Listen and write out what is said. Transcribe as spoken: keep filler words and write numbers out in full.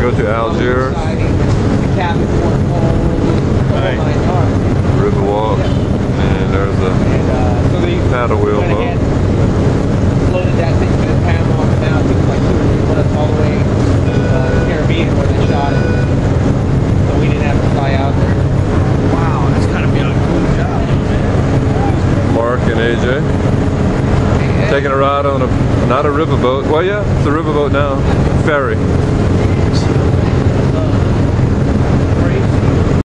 go to Algiers. Riverwalk. And there's a paddle wheel boat. Loaded that thing to the Panama, and now it took like two or three months all the way to uh, the Caribbean where they shot it. So we didn't have to fly out there. Wow, that's gotta be a cool job, man. Mark and A J. And Taking a ride on a, not a riverboat. Well, yeah, it's a riverboat now. Ferry.